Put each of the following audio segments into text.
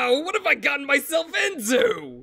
Wow, what have I gotten myself into?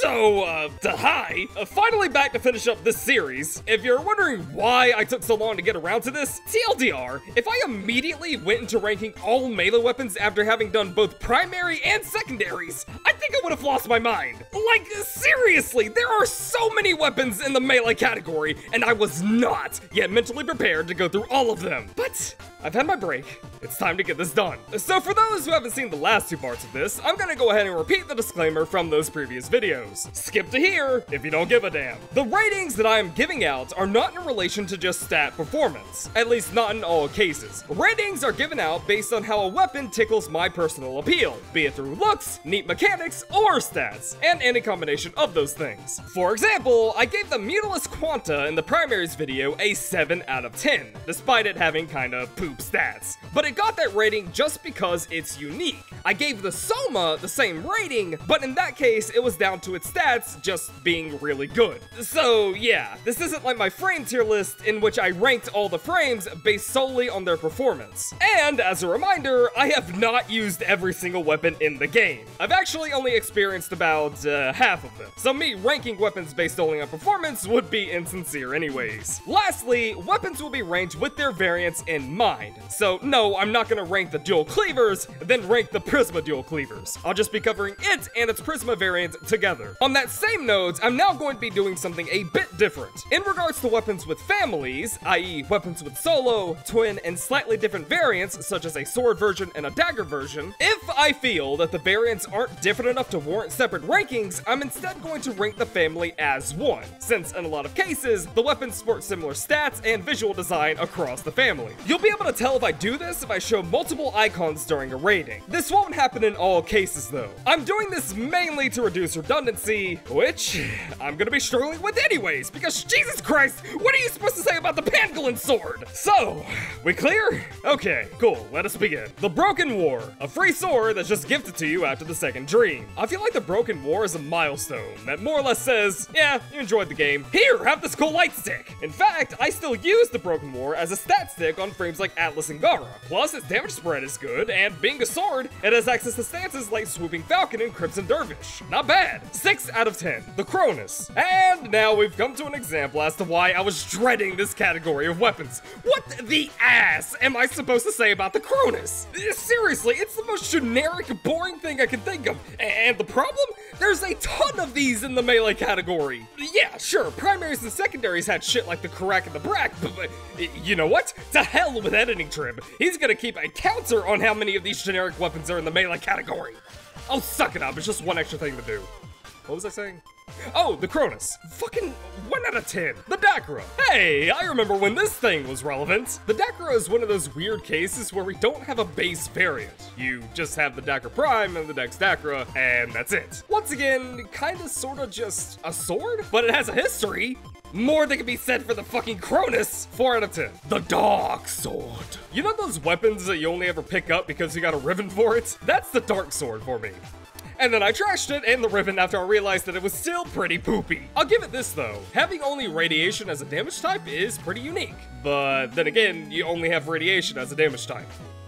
So, hi. Finally back to finish up this series. If you're wondering why I took so long to get around to this, TLDR, if I immediately went into ranking all melee weapons after having done both primary and secondaries, I think I would have lost my mind. Like, seriously, there are so many weapons in the melee category, and I was not yet mentally prepared to go through all of them. But I've had my break. It's time to get this done. So for those who haven't seen the last two parts of this, I'm gonna go ahead and repeat the disclaimer from those previous videos. Skip to here if you don't give a damn. The ratings that I am giving out are not in relation to just stat performance, at least not in all cases. Ratings are given out based on how a weapon tickles my personal appeal, be it through looks, neat mechanics, or stats, and any combination of those things. For example, I gave the Mutilus Quanta in the primaries video a 7 out of 10, despite it having kinda poop stats. But it got that rating just because it's unique. I gave the Soma the same rating, but in that case, it was down to its stats just being really good. So yeah, this isn't like my frame tier list in which I ranked all the frames based solely on their performance. And as a reminder, I have not used every single weapon in the game. I've actually only experienced about half of them, so me ranking weapons based only on performance would be insincere anyways. Lastly, weapons will be ranked with their variants in mind. So no, I'm not gonna rank the dual cleavers, then rank the Prisma dual cleavers. I'll just be covering it and its Prisma variant together. On that same note, I'm now going to be doing something a bit different. In regards to weapons with families, i.e. weapons with solo, twin, and slightly different variants, such as a sword version and a dagger version, if I feel that the variants aren't different enough to warrant separate rankings, I'm instead going to rank the family as one, since in a lot of cases, the weapons sport similar stats and visual design across the family. You'll be able to tell if I do this if I show multiple icons during a rating. This won't happen in all cases though. I'm doing this mainly to reduce redundancy, which I'm gonna be struggling with anyways, because Jesus Christ, what are you supposed to say about the Pangolin sword? So, we clear? Okay, cool, let us begin. The Broken War, a free sword that's just gifted to you after the second dream. I feel like the Broken War is a milestone that more or less says, yeah, you enjoyed the game. Here, have this cool light stick. In fact, I still use the Broken War as a stat stick on frames like Atlas and Gara. Plus, its damage spread is good, and being a sword, it has access to stances like Swooping Falcon and Crimson Dervish. Not bad. 6 out of 10. The Cronus. And now we've come to an example as to why I was dreading this category of weapons. What the ass am I supposed to say about the Cronus? Seriously, it's the most generic, boring thing I can think of. And the problem? There's a ton of these in the melee category. Yeah, sure, primaries and secondaries had shit like the Karak and the Brack, but you know what? To hell with editing Trib. He's gonna keep a counter on how many of these generic weapons are in the melee category. Oh, suck it up, it's just one extra thing to do. What was I saying? Oh, the Cronus. Fucking 1 out of 10. The Dacra. Hey, I remember when this thing was relevant. The Dacra is one of those weird cases where we don't have a base variant. You just have the Dacra Prime and the Dex Dacra, and that's it. Once again, kinda sorta just a sword, but it has a history. More than can be said for the fucking Cronus. 4 out of 10. The Dark Sword. You know those weapons that you only ever pick up because you got a ribbon for it? That's the Dark Sword for me. And then I trashed it and the ribbon after I realized that it was still pretty poopy. I'll give it this though, having only radiation as a damage type is pretty unique. But then again, you only have radiation as a damage type.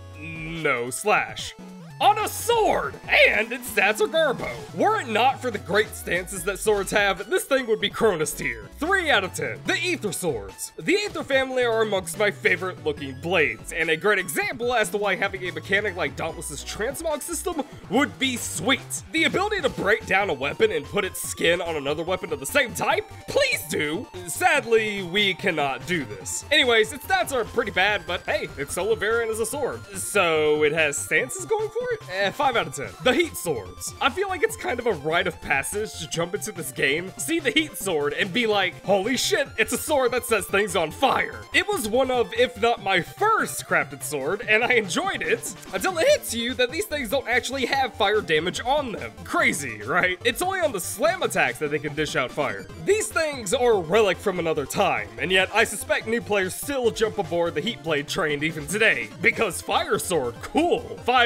No slash. On a sword! And its stats are Garbo. Were it not for the great stances that swords have, this thing would be Cronus tier. 3 out of 10. The Aether Swords. The Aether family are amongst my favorite looking blades, and a great example as to why having a mechanic like Dauntless's transmog system would be sweet. The ability to break down a weapon and put its skin on another weapon of the same type? Please do! Sadly, we cannot do this. Anyways, its stats are pretty bad, but hey, its solo variant is a sword. So it has stances going for it? 5 out of 10. The Heat Swords. I feel like it's kind of a rite of passage to jump into this game, see the Heat Sword, and be like, holy shit, it's a sword that sets things on fire. It was one of, if not my first crafted sword, and I enjoyed it, until it hits you that these things don't actually have fire damage on them. Crazy, right? It's only on the slam attacks that they can dish out fire. These things are a relic from another time, and yet I suspect new players still jump aboard the Heat Blade train even today, because Fire Sword, cool. 5 out of 10.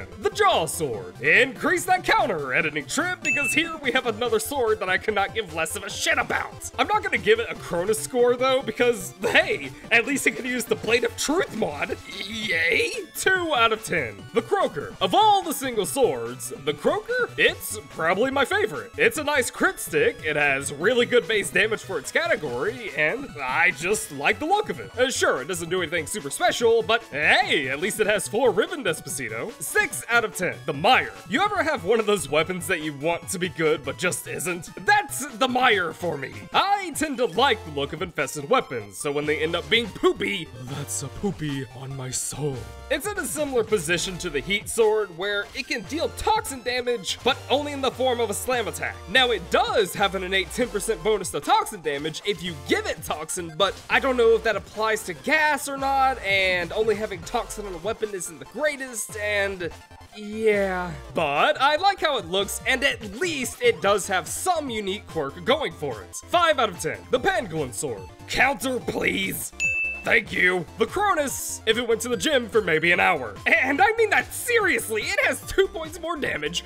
10, the Jaw Sword. Increase that counter, editing Trib, because here we have another sword that I cannot give less of a shit about. I'm not gonna give it a Cronus score though, because hey, at least it can use the Blade of Truth mod. Yay! 2 out of 10, the Croaker. Of all the single swords, the Croaker, it's probably my favorite. It's a nice crit stick, it has really good base damage for its category, and I just like the look of it. Sure, it doesn't do anything super special, but hey, at least it has 4 Ribbon Despacito. 6 out of 10, the Mire. You ever have one of those weapons that you want to be good, but just isn't? That's the Mire for me. I tend to like the look of infested weapons, so when they end up being poopy, that's a poopy on my soul. It's in a similar position to the Heat Sword, where it can deal toxin damage, but only in the form of a slam attack. Now, it does have an innate 10% bonus to toxin damage if you give it toxin, but I don't know if that applies to gas or not, and only having toxin on a weapon isn't the greatest, and yeah. But I like how it looks, and at least it does have some unique quirk going for it. 5 out of 10, the Pangolin Sword. Counter, please. Thank you. The Cronus, if it went to the gym for maybe an hour. And I mean that seriously, it has 2 points more damage,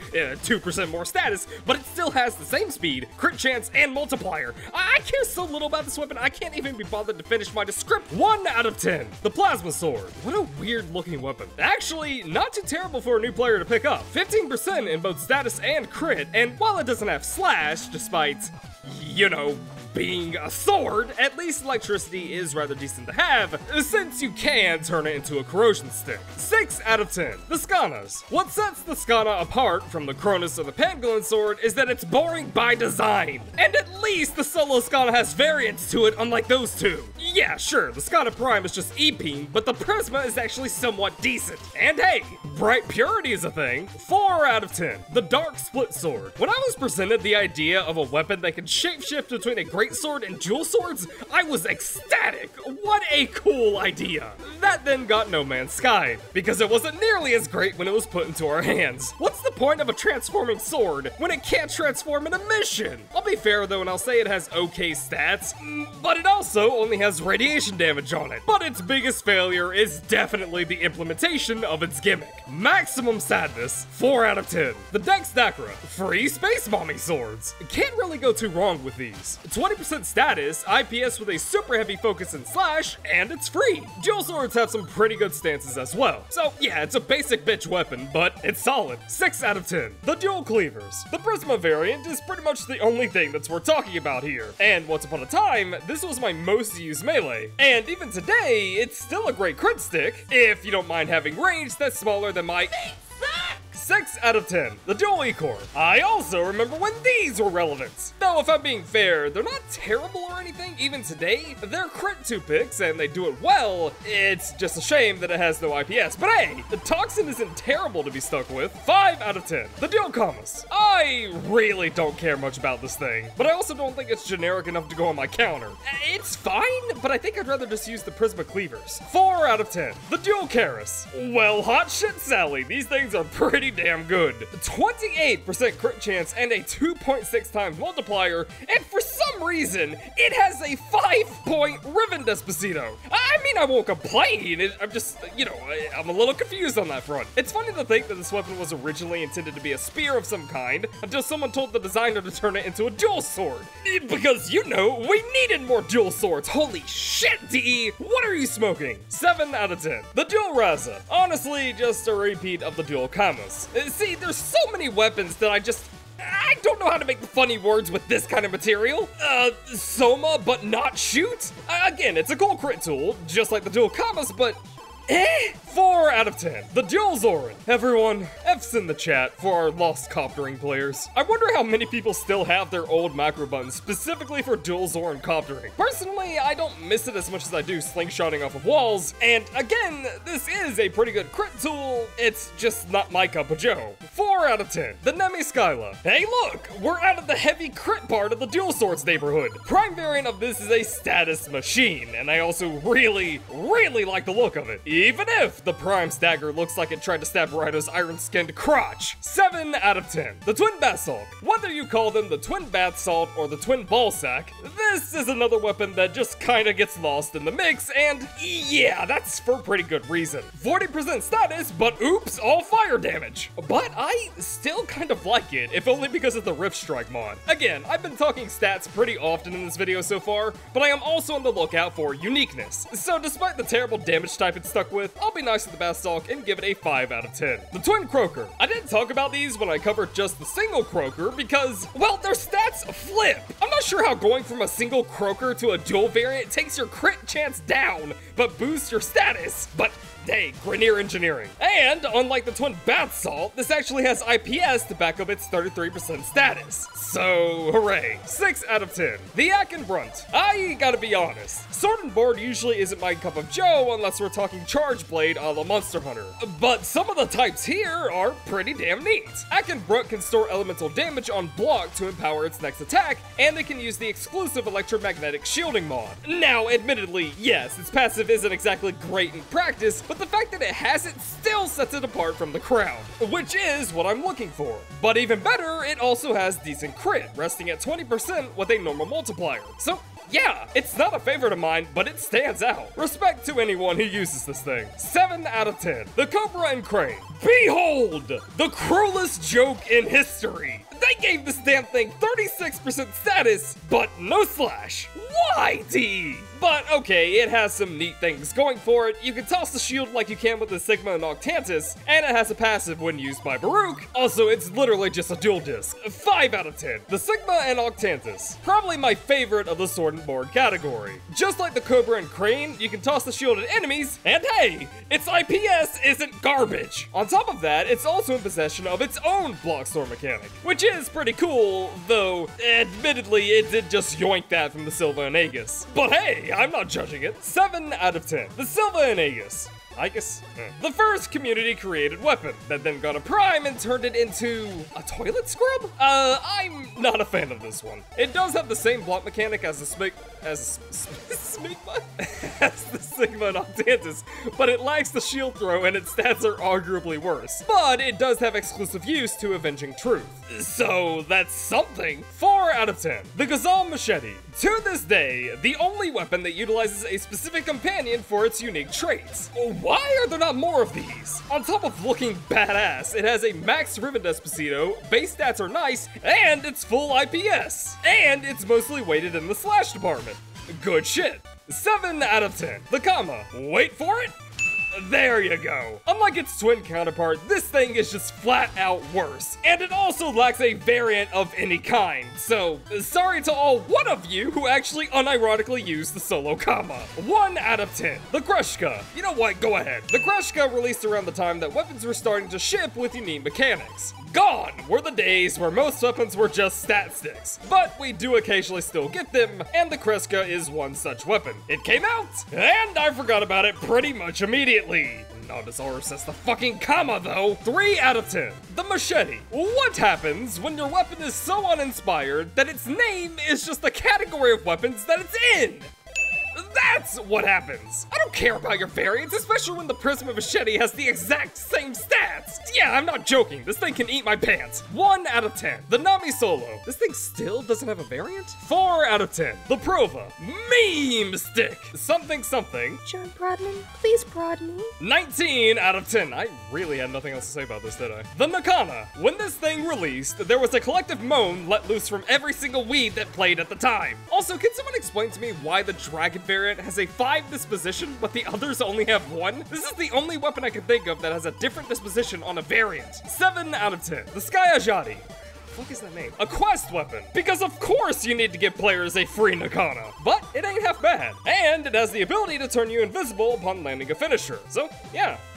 2% more status, but it still has the same speed, crit chance, and multiplier. I care so little about this weapon, I can't even be bothered to finish my descript. 1 out of 10, the Plasma Sword. What a weird looking weapon. Actually, not too terrible for a new player to pick up. 15% in both status and crit, and while it doesn't have slash, despite, you know, being a sword, at least electricity is rather decent to have, since you can turn it into a corrosion stick. 6 out of 10, the Skanas. What sets the Skana apart from the Cronus or the Pangolin Sword is that it's boring by design. And at least the solo Skana has variance to it, unlike those two. Yeah, sure, the Skana Prime is just EP, but the Prisma is actually somewhat decent. And hey, bright purity is a thing. 4 out of 10, the Dark Split Sword. When I was presented the idea of a weapon that could shapeshift between a great sword and dual swords, I was ecstatic. What a cool idea. That then got No Man's Sky, because it wasn't nearly as great when it was put into our hands. What's the point of a transforming sword when it can't transform in a mission? I'll be fair though, and I'll say it has okay stats, but it also only has radiation damage on it. But its biggest failure is definitely the implementation of its gimmick. Maximum Sadness, 4 out of 10. The Dex Dacra, free Space Mommy swords. Can't really go too wrong with these. 20% status, IPS with a super heavy focus and slash, and it's free. Dual swords have some pretty good stances as well. So yeah, it's a basic bitch weapon, but it's solid. 6 out of 10. The Dual Cleavers. The Prisma variant is pretty much the only thing that's worth talking about here. And once upon a time, this was my most used melee. And even today, it's still a great crit stick, if you don't mind having range that's smaller than my 6 out of 10, the Dual E-Core. I also remember when these were relevant. Though if I'm being fair, they're not terrible or anything, even today. They're crit 2 picks and they do it well. It's just a shame that it has no IPS, but hey, the Toxin isn't terrible to be stuck with. 5 out of 10, the Dual Commas. I really don't care much about this thing, but I also don't think it's generic enough to go on my counter. It's fine, but I think I'd rather just use the Prisma Cleavers. 4 out of 10, the Dual Karis. Well, hot shit Sally, these things are pretty damn good. 28% crit chance and a 2.6 times multiplier, and for some reason, it has a 5-point Ribbon Despacito. I mean, I won't complain, I'm just, you know, I'm a little confused on that front. It's funny to think that this weapon was originally intended to be a spear of some kind, until someone told the designer to turn it into a dual sword. Because, you know, we needed more dual swords. Holy shit, DE! What are you smoking? 7 out of 10. The Dual Raza. Honestly, just a repeat of the Dual Kamas. See, there's so many weapons that I don't know how to make funny words with this kind of material. Soma, but not shoot? Again, it's a cool crit tool, just like the Dual Kamas, but 4 out of 10. The Dual Zoran. Everyone, F's in the chat for our lost coptering players. I wonder how many people still have their old macro buttons specifically for Dual Zoran coptering. Personally, I don't miss it as much as I do slingshotting off of walls, and again, this is a pretty good crit tool, it's just not my cup of joe. 4 4 out of 10. The Nemiskyla. Hey look, we're out of the heavy crit part of the dual swords neighborhood. Prime variant of this is a status machine, and I also really like the look of it. Even if the Prime Stagger looks like it tried to stab Rhino's iron-skinned crotch. 7 out of 10. The Twin Basalt. Whether you call them the Twin Bath Salt or the Twin Ball Sack, this is another weapon that just kinda gets lost in the mix, and yeah, that's for pretty good reason. 40% status, but oops, all fire damage. But I still kind of like it, if only because of the Rift Strike mod. Again, I've been talking stats pretty often in this video so far, but I am also on the lookout for uniqueness. So despite the terrible damage type it's stuck with, I'll be nice to the Bastalk and give it a 5 out of 10. The Twin Croaker. I didn't talk about these when I covered just the single Croaker because, well, their stats flip. I'm not sure how going from a single Croaker to a dual variant takes your crit chance down, but boosts your status. But hey, Grenier engineering. And unlike the Twin Bath Salt, this actually has IPS to back up its 33% status. So, hooray. 6 out of 10. The Akin Brunt. I gotta be honest, Sword and Board usually isn't my cup of joe unless we're talking Charge Blade a la Monster Hunter. But some of the types here are pretty damn neat. Akin Brunt can store elemental damage on block to empower its next attack, and it can use the exclusive electromagnetic shielding mod. Now, admittedly, yes, its passive isn't exactly great in practice, but the fact that it has it still sets it apart from the crowd, which is what I'm looking for. But even better, it also has decent crit, resting at 20% with a normal multiplier. So yeah, it's not a favorite of mine, but it stands out. Respect to anyone who uses this thing. 7 out of 10. The Cobra and Crane. Behold, the cruelest joke in history. They gave this damn thing 36% status, but no slash. Why, D? But okay, it has some neat things going for it. You can toss the shield like you can with the Sigma and Octantis, and it has a passive when used by Baruch. Also, it's literally just a dual disc. 5 out of 10. The Sigma and Octantis. Probably my favorite of the Sword and Board category. Just like the Cobra and Crane, you can toss the shield at enemies, and hey, its IPS isn't garbage. On top of that, it's also in possession of its own block store mechanic, which is pretty cool, though admittedly it did just yoink that from the Silva and Aegis. But hey, I'm not judging it. 7 out of 10. The Silva and Aegis. The first community-created weapon that then got a prime and turned it into a toilet scrub? I'm not a fan of this one. It does have the same block mechanic as the Sigma and Octantis, but it lacks the shield throw and its stats are arguably worse. But it does have exclusive use to Avenging Truth. So that's something. 4 out of 10. The Ghazal Machete. To this day, the only weapon that utilizes a specific companion for its unique traits. Why are there not more of these? On top of looking badass, it has a max Riven Despacito, base stats are nice, and it's full IPS. And it's mostly weighted in the slash department. Good shit. 7 out of 10. The Kama. Wait for it. There you go. Unlike its twin counterpart, this thing is just flat out worse. And it also lacks a variant of any kind. So, sorry to all one of you who actually unironically used the solo Kama. 1 out of 10. The Kreshka. You know what, go ahead. The Kreshka released around the time that weapons were starting to ship with unique mechanics. Gone were the days where most weapons were just stat sticks, but we do occasionally still get them, and the Kreska is one such weapon. It came out, and I forgot about it pretty much immediately. Not as horrors as the fucking Kama though. 3 out of 10. The Machete. What happens when your weapon is so uninspired that its name is just the category of weapons that it's in? That's what happens. I don't care about your variants, especially when the Prisma Machete has the exact same stats. Yeah, I'm not joking. This thing can eat my pants. 1 out of 10. The Nami Solo. This thing still doesn't have a variant? 4 out of 10. The Prova. Meme Stick. Something something. John Broadman, please broaden me. 19 out of 10. I really had nothing else to say about this, did I? The Nakana. When this thing released, there was a collective moan let loose from every single weed that played at the time. Also, can someone explain to me why the Dragon variant has a 5 disposition, but the others only have 1? This is the only weapon I can think of that has a different disposition on a variant. 7 out of 10. The Sky Ajati. What is that name? A quest weapon. Because of course you need to give players a free Nakana. But it ain't half bad. And it has the ability to turn you invisible upon landing a finisher. So yeah,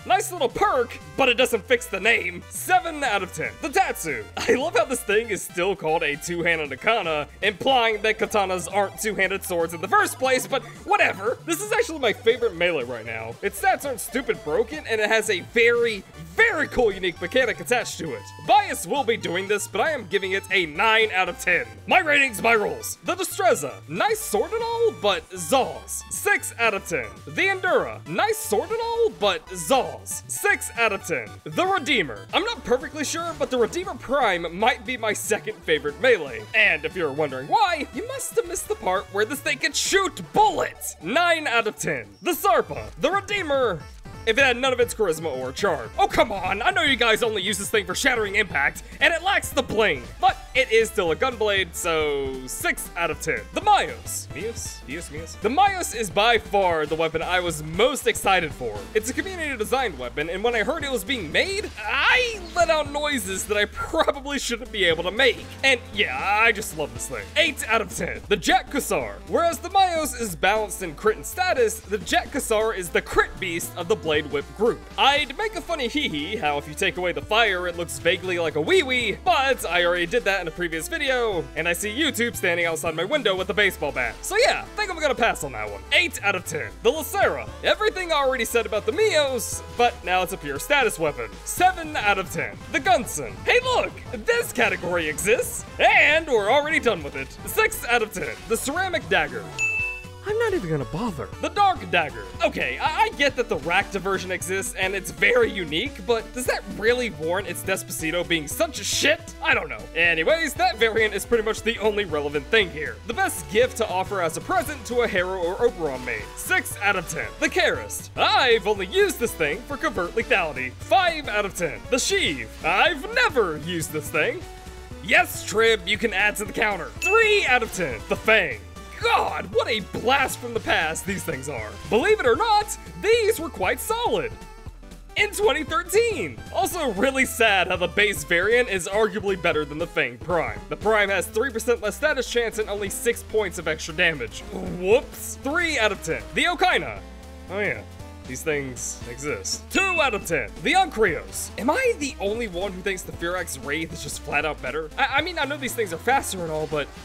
Nice little perk, but it doesn't fix the name. 7 out of 10. The Tatsu. I love how this thing is still called a two-handed katana, implying that katanas aren't two-handed swords in the first place, but whatever. This is actually my favorite melee right now. Its stats aren't stupid broken, and it has a very cool unique mechanic attached to it. Bias will be doing this, but I am giving it a 9 out of 10. My ratings, my rules. The Destreza. Nice sword and all, but Zaws. 6 out of 10. The Endura. Nice sword and all, but Zaws. 6 out of 10. The Redeemer. I'm not perfectly sure, but the Redeemer Prime might be my second favorite melee. And if you're wondering why, you must have missed the part where this thing can shoot bullets. 9 out of 10. The Sarpa. The Redeemer. If it had none of its charisma or charm. Oh, come on, I know you guys only use this thing for shattering impact, and it lacks the bling, but it is still a gunblade, so 6 out of 10. The Mayos. Mios? The Mayos is by far the weapon I was most excited for. It's a community designed weapon, and when I heard it was being made, I let out noises that I probably shouldn't be able to make. And yeah, I just love this thing. 8 out of 10. The Jack Kusar. Whereas the Mayos is balanced in crit and status, the Jack Kusar is the crit beast of the Blade Whip group. I'd make a funny hee-hee how if you take away the fire, it looks vaguely like a wee-wee, but I already did that in a previous video, and I see YouTube standing outside my window with a baseball bat. So yeah, I think I'm gonna pass on that one. 8 out of 10. The Lacera. Everything I already said about the Mios, but now it's a pure status weapon. 7 out of 10. The Gunson. Hey look, this category exists, and we're already done with it. 6 out of 10. The Ceramic Dagger. I'm not even gonna bother. The Dark Dagger. Okay, I get that the Rakta version exists and it's very unique, but does that really warrant its Despacito being such a shit? I don't know. Anyways, that variant is pretty much the only relevant thing here. The best gift to offer as a present to a Hero or Oberon main. 6 out of 10. The Karist. I've only used this thing for covert lethality. 5 out of 10. The Sheev. I've never used this thing. Yes, Trib, you can add to the counter. 3 out of 10. The Fang. God, what a blast from the past these things are. Believe it or not, these were quite solid. In 2013! Also really sad how the base variant is arguably better than the Fang Prime. The Prime has 3% less status chance and only 6 points of extra damage. Whoops. 3 out of 10. The Okaina. Oh yeah. These things exist. 2 out of 10. The Uncreos. Am I the only one who thinks the Firax Wraith is just flat out better? I mean, I know these things are faster and all, but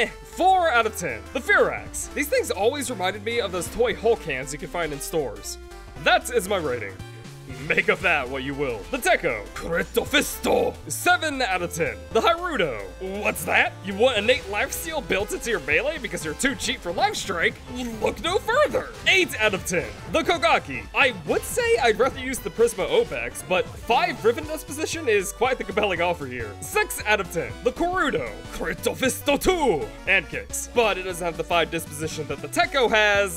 4 out of 10. The Firax. These things always reminded me of those toy Hulk hands you can find in stores. That is my rating. Make of that what you will. The Tekko. Critofisto. 7 out of 10. The Hyrudo. What's that? You want innate lifesteal built into your melee because you're too cheap for Life Strike? Look no further. 8 out of 10. The Kogaki. I would say I'd rather use the Prisma Opex, but 5 Riven Disposition is quite the compelling offer here. 6 out of 10. The Korudo. Critofisto 2. And kicks. But it doesn't have the 5 disposition that the Tekko has,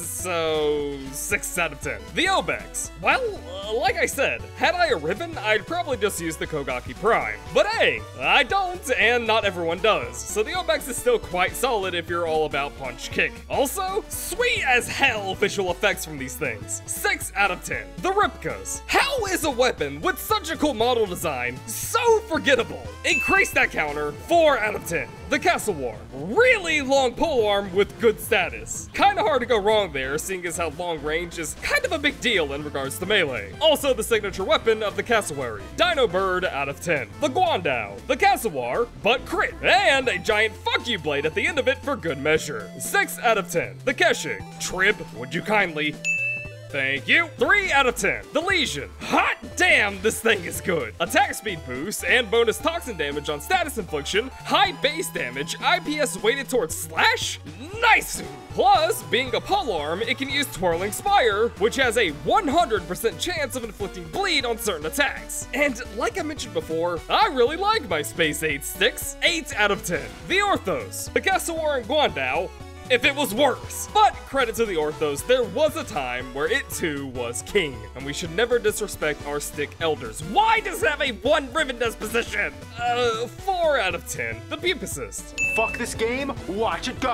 so 6 out of 10. The Obex. Well, like I said, had I a Riven, I'd probably just use the Kogaki Prime. But hey, I don't, and not everyone does. So the Obex is still quite solid if you're all about punch kick. Also, sweet as hell visual effects from these things. 6 out of 10. The Ripkas. How is a weapon with such a cool model design so forgettable? Increase that counter. 4 out of 10. The Castle War. Really long polearm with good status. Kinda hard to go wrong there, seeing as how long range is kind of a big deal in regards to melee. Also the signature weapon of the Cassowary. Dino Bird out of 10. The Guandao. The Cassowar, but crit. And a giant fuck you blade at the end of it for good measure. 6 out of 10. The Keshig. Trib, would you kindly... Thank you. 3 out of 10. The Legion. Hot damn, this thing is good. Attack speed boost and bonus toxin damage on status infliction, high base damage, IPS weighted towards slash. Nice! Plus, being a polearm, it can use Twirling Spire, which has a 100% chance of inflicting bleed on certain attacks. And like I mentioned before, I really like my Space 8 sticks. 8 out of 10. The Orthos. The Cassowar and Guandao. If it was worse. But credit to the Orthos, there was a time where it too was king, and we should never disrespect our stick elders. Why does it have a 1 Riven disposition? 4 out of 10. The Pupicist. Fuck this game, watch it go.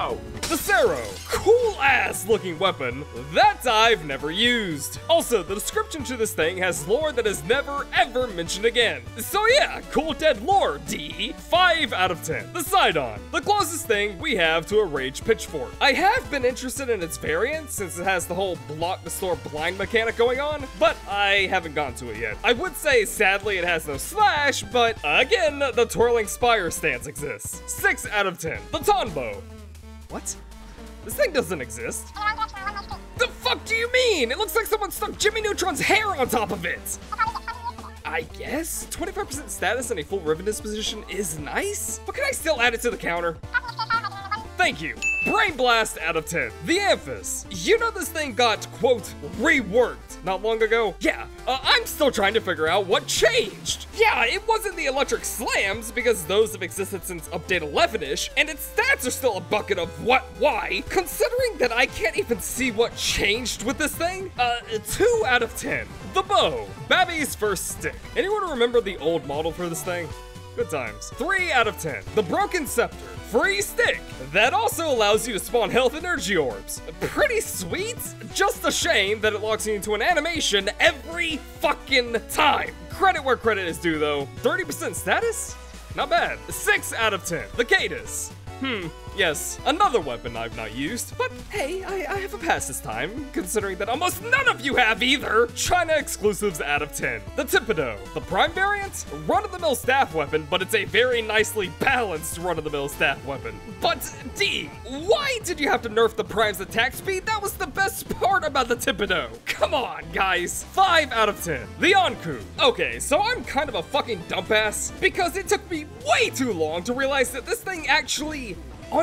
The Sero, cool ass looking weapon that I've never used. Also, the description to this thing has lore that is never ever mentioned again. So yeah, cool dead lore, D, 5 out of 10. The Sidon, the closest thing we have to a rage pitchfork. I have been interested in its variant since it has the whole block the store blind mechanic going on, but I haven't gone to it yet. I would say sadly it has no slash, but again, the twirling spire stance exists. 6 out of 10. The Tonbo. What? This thing doesn't exist. The fuck do you mean? It looks like someone stuck Jimmy Neutron's hair on top of it. I guess 25% status and a full ribbon disposition is nice, but can I still add it to the counter? Thank you. Brain Blast out of 10. The Amphis. You know this thing got, quote, reworked not long ago? Yeah, I'm still trying to figure out what changed. Yeah, it wasn't the electric slams because those have existed since update 11-ish, and its stats are still a bucket of why, considering that I can't even see what changed with this thing. 2 out of 10. The Bow. Babby's first stick. Anyone remember the old model for this thing? Good times. 3 out of 10. The Broken Scepter. Free stick. That also allows you to spawn health energy orbs. Pretty sweet. Just a shame that it locks you into an animation every fucking time. Credit where credit is due though. 30% status? Not bad. 6 out of 10. The Cadus. Yes, another weapon I've not used, but hey, I have a pass this time, considering that almost none of you have either! China exclusives out of 10. The Thibodeau, the Prime variant? Run-of-the-mill staff weapon, but it's a very nicely balanced run-of-the-mill staff weapon. But D, why did you have to nerf the Prime's attack speed? That was the best part about the Thibodeau. Come on, guys. 5 out of 10. The Anku. Okay, so I'm kind of a fucking dumbass, because it took me way too long to realize that this thing actually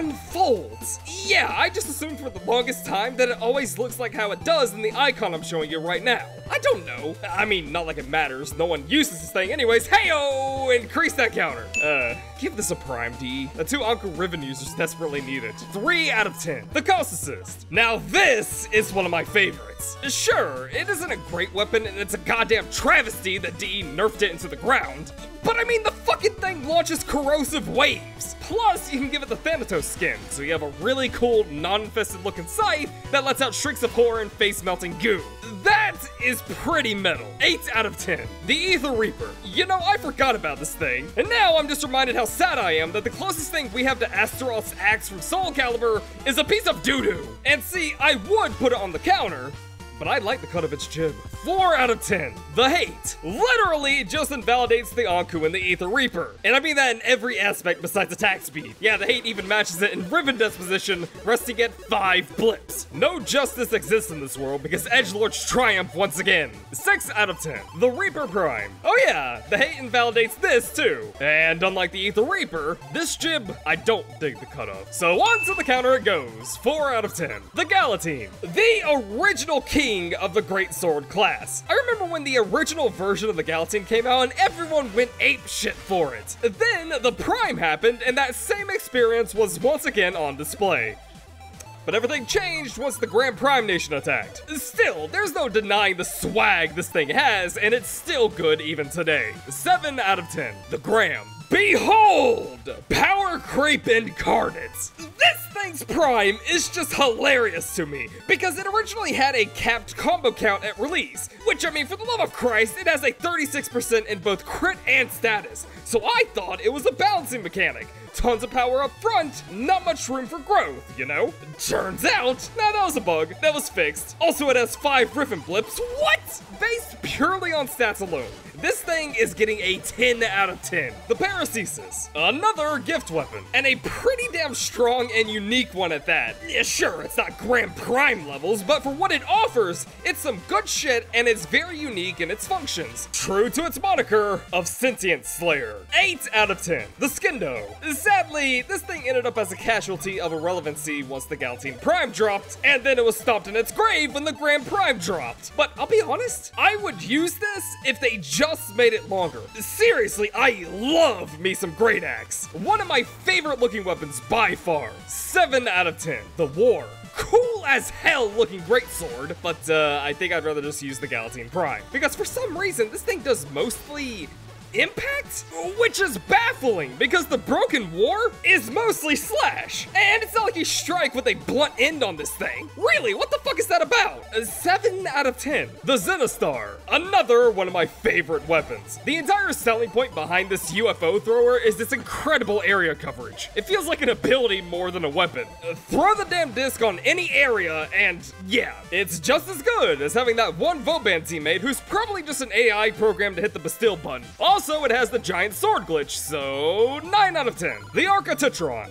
unfolds. Yeah, I just assumed for the longest time that it always looks like how it does in the icon I'm showing you right now. I don't know. I mean, not like it matters. No one uses this thing anyways. Heyo! Increase that counter. Give this a Prime D. The 2 Anku Riven users desperately need it. 3 out of 10. The Cost Assist. Now this is one of my favorites. Sure, it isn't a great weapon and it's a goddamn travesty that DE nerfed it into the ground, but I mean, the fucking thing launches corrosive waves. Plus, you can give it the Thanatos skin, so you have a really cool, non-infested looking scythe that lets out shrieks of horror and face-melting goo. That is pretty metal. 8 out of 10. The Aether Reaper. You know, I forgot about this thing, and now I'm just reminded how sad I am that the closest thing we have to Astaroth's axe from Soul Calibur is a piece of doo-doo. And see, I would put it on the counter, but I like the cut of its jib. 4 out of 10. The Hate. Literally just invalidates the Anku and the Aether Reaper. And I mean that in every aspect besides attack speed. Yeah, the Hate even matches it in ribbon disposition, resting at 5 blips. No justice exists in this world because edgelords triumph once again. 6 out of 10. The Reaper Prime. Oh yeah, the Hate invalidates this too. And unlike the Aether Reaper, this jib, I don't dig the cut of. So on to the counter it goes. 4 out of 10. The Galatine. The original king of the Great Sword class. I remember when the original version of the Galatine came out and everyone went apeshit for it. Then the Prime happened and that same experience was once again on display. But everything changed once the Grand Prime Nation attacked. Still, there's no denying the swag this thing has, and it's still good even today. 7 out of 10. The Graham. Behold! Power Creep Incarnate. This thing's Prime is just hilarious to me, because it originally had a capped combo count at release, which I mean, for the love of Christ, it has a 36% in both crit and status, so I thought it was a balancing mechanic. Tons of power up front, not much room for growth, you know? Turns out, nah, that was a bug, that was fixed. Also, it has 5 Griffin blips, what? Based purely on stats alone. This thing is getting a 10 out of 10. The Paracesis, another gift weapon, and a pretty damn strong and unique one at that. Yeah, sure, it's not Grand Prime levels, but for what it offers, it's some good shit and it's very unique in its functions. True to its moniker of Sentient Slayer. 8 out of 10. The Skindo. Sadly, this thing ended up as a casualty of irrelevancy once the Galatine Prime dropped, and then it was stomped in its grave when the Grand Prime dropped. But I'll be honest, I would use this if they just made it longer. Seriously, I love me some Great Axe. One of my favorite looking weapons by far. 7 out of 10. The War. Cool as hell looking greatsword, but I think I'd rather just use the Galatine Prime. Because for some reason, this thing does mostly impact? Which is baffling, because the Broken War is mostly slash, and it's not like you strike with a blunt end on this thing. Really, what the fuck is that about? 7 out of 10. The Zenostar, another one of my favorite weapons. The entire selling point behind this UFO thrower is its incredible area coverage. It feels like an ability more than a weapon. Throw the damn disc on any area, and yeah, it's just as good as having that one Vauban teammate who's probably just an AI program to hit the Bastille button. Also, it has the giant sword glitch, so 9 out of 10. The Archaeotitron.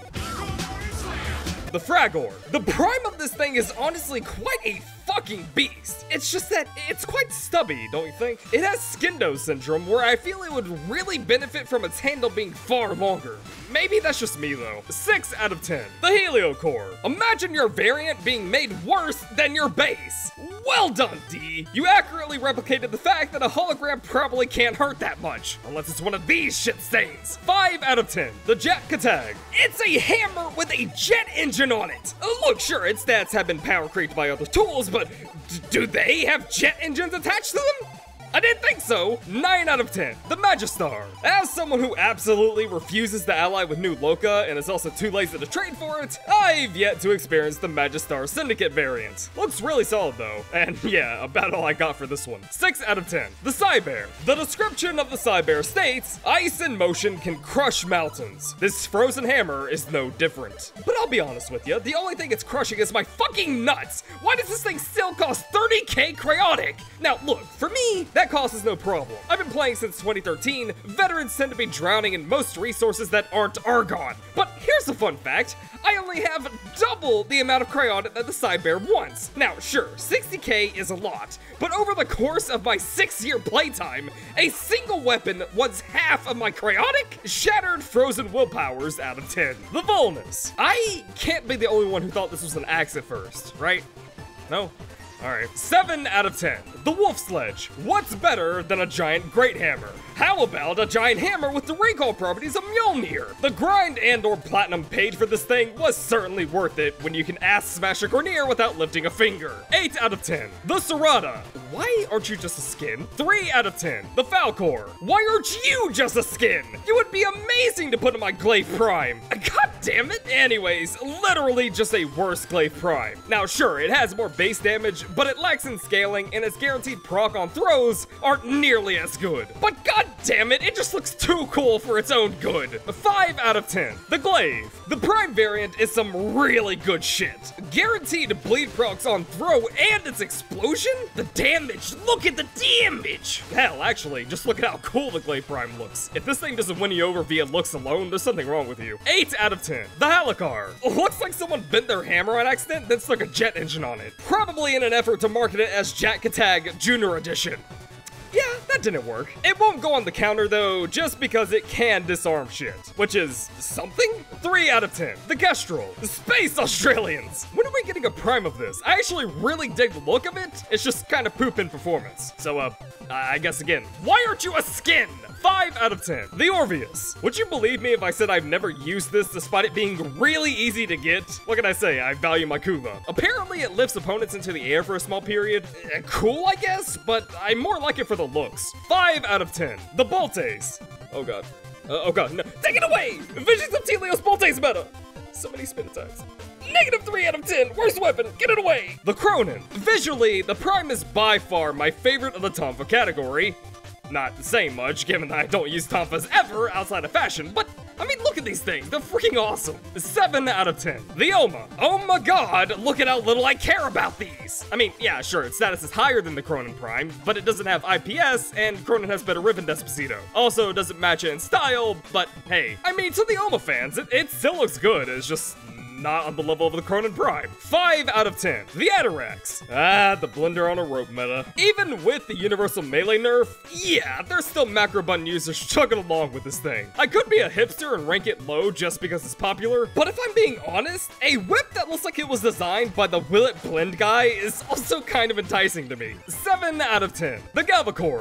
The Fragor. The prime of this thing is honestly quite a fucking beast. It's just that it's quite stubby, don't you think? It has Skindo syndrome, where I feel it would really benefit from its handle being far longer. Maybe that's just me though. 6 out of 10. The Heliocore. Imagine your variant being made worse than your base. Well done, D. You accurately replicated the fact that a hologram probably can't hurt that much, unless it's one of these shit stains. 5 out of 10. The Jet Katag. It's a hammer with a jet engine on it. Look, sure, its stats have been power creeped by other tools, but do they have jet engines attached to them? I didn't think so. 9 out of 10. The Magistar. As someone who absolutely refuses to ally with New Loka and is also too lazy to trade for it, I've yet to experience the Magistar Syndicate variant. Looks really solid though, and yeah, about all I got for this one. 6 out of 10. The Cybear. The description of the Cybear states, ice in motion can crush mountains. This frozen hammer is no different. But I'll be honest with you, the only thing it's crushing is my fucking nuts. Why does this thing still cost 30k cryotic? Now look, for me, that cost is no problem. I've been playing since 2013. Veterans tend to be drowning in most resources that aren't Argon. But here's a fun fact. I only have double the amount of cryotic that the Cybear wants. Now, sure, 60k is a lot, but over the course of my 6-year playtime, a single weapon wants half of my cryotic? Shattered frozen willpowers out of 10. The Volnus. I can't be the only one who thought this was an axe at first, right? No? Alright. 7 out of 10. The Wolf Sledge. What's better than a giant great hammer? How about a giant hammer with the recall properties of Mjolnir? The grind and/or platinum paid for this thing was certainly worth it when you can ass smash a Grineer without lifting a finger. 8 out of 10. The Serrata. Why aren't you just a skin? 3 out of 10. The Falcor. Why aren't you just a skin? You would be amazing to put in my Glaive Prime. God damn it. Anyways, literally just a worse Glaive Prime. Now sure, it has more base damage, but it lacks in scaling, and its guaranteed proc on throws aren't nearly as good. But god damn it, it just looks too cool for its own good. 5 out of 10. The Glaive. The Prime variant is some really good shit. Guaranteed bleed procs on throw and its explosion? The damage, look at the damage! Hell, actually, just look at how cool the Glaive Prime looks. If this thing doesn't win you over via looks alone, there's something wrong with you. 8 out of 10. The Halicar. Looks like someone bent their hammer on accident, then stuck a jet engine on it. Probably in an effort to market it as Jack Katag Junior Edition. Yeah, that didn't work. It won't go on the counter though, just because it can disarm shit, which is something? 3 out of 10. The Kestrel. The Space Australians. When are we getting a prime of this? I actually really dig the look of it. It's just kind of poop in performance. So, I guess again, why aren't you a skin? 5 out of 10. The Orpheus. Would you believe me if I said I've never used this despite it being really easy to get? What can I say? I value my Kuva. Apparently it lifts opponents into the air for a small period. Cool, I guess, but I more like it for the looks. 5 out of 10. The Boltes. Oh god. Oh god, no. Take it away! Visions of Telios Boltes meta! So many spin attacks. -3 out of 10, worst weapon, get it away! The Cronin. Visually, the Prime is by far my favorite of the Tonfa category. Not saying much, given that I don't use Tonfas ever outside of fashion, but I mean, look at these things, they're freaking awesome. 7 out of 10. The Oma. Oh my god, look at how little I care about these. I mean, yeah, sure, its status is higher than the Cronin Prime, but it doesn't have IPS, and Cronin has better Riven Despacito. Also, it doesn't match it in style, but hey. I mean, to the Oma fans, it still looks good, it's just not on the level of the Cronin Prime. 5 out of 10. The Atarax. Ah, the blender on a rope meta. Even with the universal melee nerf, yeah, there's still macro button users chugging along with this thing. I could be a hipster and rank it low just because it's popular, but if I'm being honest, a whip that looks like it was designed by the Will It Blend guy is also kind of enticing to me. 7 out of 10. The Galvacord.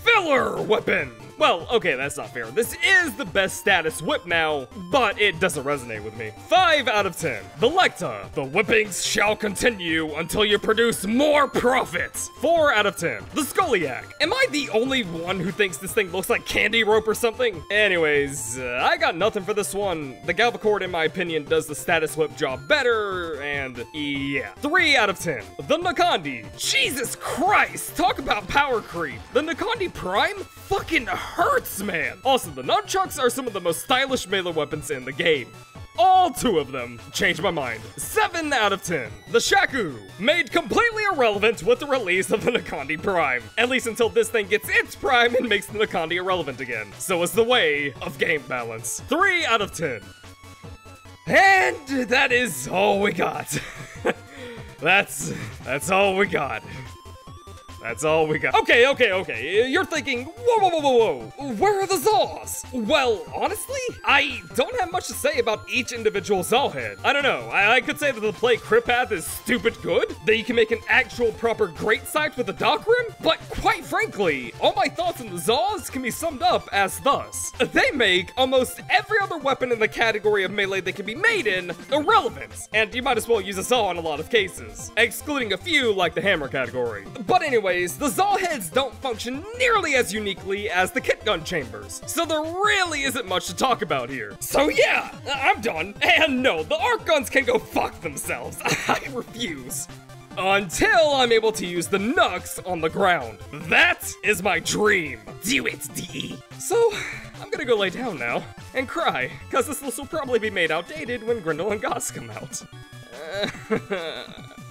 filler weapon. Well, okay, that's not fair. This is the best status whip now, but it doesn't resonate with me. 5 out of 10. The Lecta. The whippings shall continue until you produce more profits. 4 out of 10. The Skoliak. Am I the only one who thinks this thing looks like candy rope or something? Anyways, I got nothing for this one. The Galvacord, in my opinion, does the status whip job better, and yeah. 3 out of 10. The Nakandi. Jesus Christ, talk about power creep. The Nakandi Prime fucking hurts, man. Also, the nunchucks are some of the most stylish melee weapons in the game. All 2 of them changed my mind. 7 out of 10. The Shaku, made completely irrelevant with the release of the Nakandi Prime. At least until this thing gets its Prime and makes the Nakandi irrelevant again. So is the way of game balance. 3 out of 10. And that is all we got. That's all we got. That's all we got. Okay. You're thinking, whoa. Where are the Zaws? Well, honestly, I don't have much to say about each individual Zaw head. I don't know. I could say that the play crit path is stupid good, that you can make an actual proper great sight with the Dock Rim, but quite frankly, all my thoughts on the Zaws can be summed up as thus. They make almost every other weapon in the category of melee they can be made in irrelevant, and you might as well use a Zaw in a lot of cases, excluding a few like the hammer category. But anyway, the Zaw heads don't function nearly as uniquely as the kit gun chambers, so there really isn't much to talk about here. So yeah, I'm done. And no, the arc guns can go fuck themselves. I refuse. Until I'm able to use the Nux on the ground. That is my dream. Do it, DE. So, I'm gonna go lay down now and cry, cause this will probably be made outdated when Grendel and Goss come out.